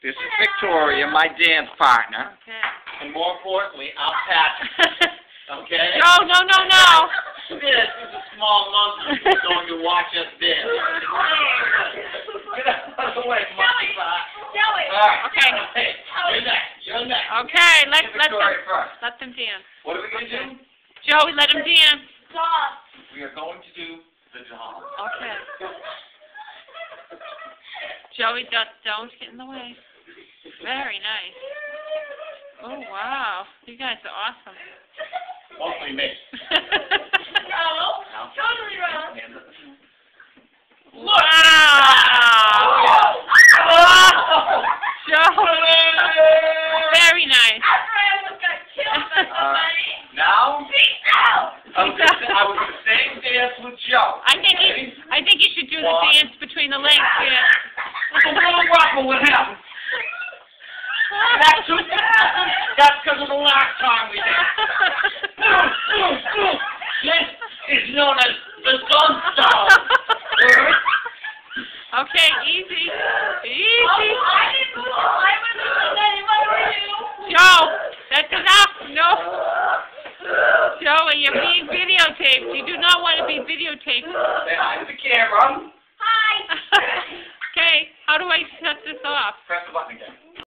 This is Victoria, my dance partner. Okay. And more importantly, I'm Patrick. Okay? No, no, no, no. This is a small monkey who's going to watch us dance. Get out of the way, monkey pie. Alright. Okay. Hey, you're next. You're next. Okay, let them dance. What are we going to do? Joey, let him dance. We are going to do the dance. Okay. Joey, don't get in the way. Very nice. Oh, wow. You guys are awesome. Mostly me. Totally wrong. Wow! Joey! Very nice. Now, I was going to sing dance with Joe. I think you should do the dance between the legs here. A little ruffle would happen. That's because of the last time we did. This is known as the gun style. Okay, easy. Easy. Joe, that's enough. No. Joey, you're being videotaped. You do not want to be videotaped.